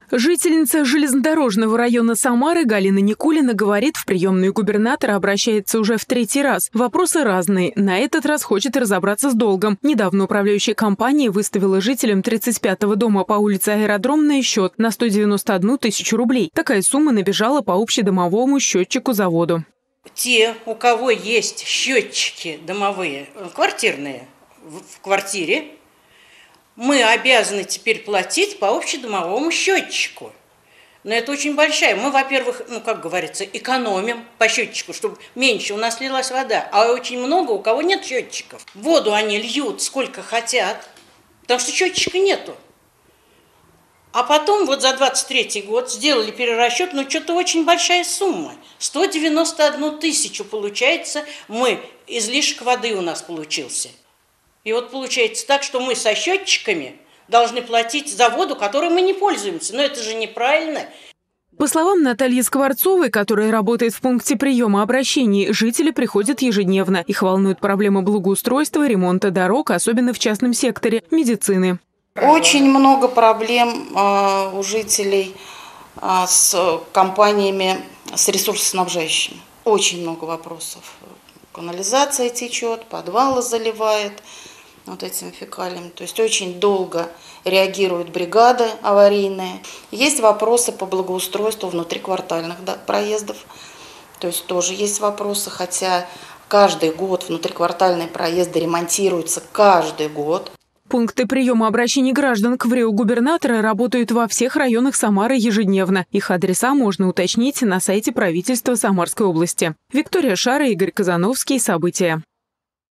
Жительница железнодорожного района Самары Галина Никулина говорит, в приемную губернатора обращается уже в 3-й раз. Вопросы разные. На этот раз хочет разобраться с долгом. Недавно управляющая компания выставила жителям 35-го дома по улице Аэродромная счет на 191 тысячу рублей. Такая сумма набежала по общедомовому счетчику-заводу. Те, у кого есть счетчики домовые, квартирные, в квартире, мы обязаны теперь платить по общедомовому счетчику. Но это очень большая. Мы, во-первых, как говорится, экономим по счетчику, чтобы меньше у нас лилась вода. А очень много у кого нет счетчиков. Воду они льют сколько хотят, потому что счетчика нету. А потом вот за 23-й год сделали перерасчет, но что-то очень большая сумма. 191 тысячу получается, излишек воды у нас получился. И вот получается так, что мы со счетчиками должны платить за воду, которой мы не пользуемся. Но это же неправильно. По словам Натальи Скворцовой, которая работает в пункте приема обращений, жители приходят ежедневно. Их волнует проблема благоустройства, ремонта дорог, особенно в частном секторе, медицины. Очень много проблем у жителей с компаниями, с ресурсоснабжающими. Очень много вопросов. Канализация течет, подвалы заливает вот этим фекалием. То есть очень долго реагируют бригады аварийные. Есть вопросы по благоустройству внутриквартальных проездов. То есть тоже есть вопросы, хотя каждый год внутриквартальные проезды ремонтируются каждый год. Пункты приема обращений граждан к ВРИО губернатора работают во всех районах Самары ежедневно. Их адреса можно уточнить на сайте правительства Самарской области. Виктория Шара, Игорь Казановский. События.